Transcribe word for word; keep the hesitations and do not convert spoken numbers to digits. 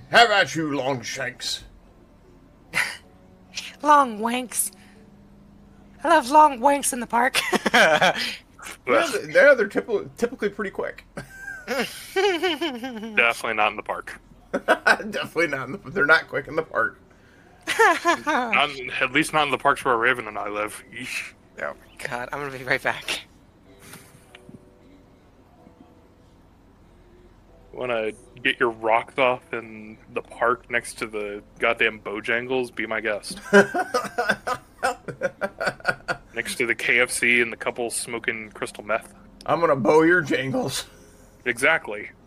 How about you, Longshanks? Longwanks. I love long wanks in the park. Yeah, they're, they're typically, typically pretty quick. Definitely not in the park. Definitely not. In the, they're not quick in the park. Not in, at least not in the parks where Raven and I live. Yeesh. Oh my god, I'm gonna be right back. Want to get your rocks off in the park next to the goddamn Bojangles? Be my guest. Next to the K F C and the couple smoking crystal meth. I'm gonna bow your jangles. Exactly.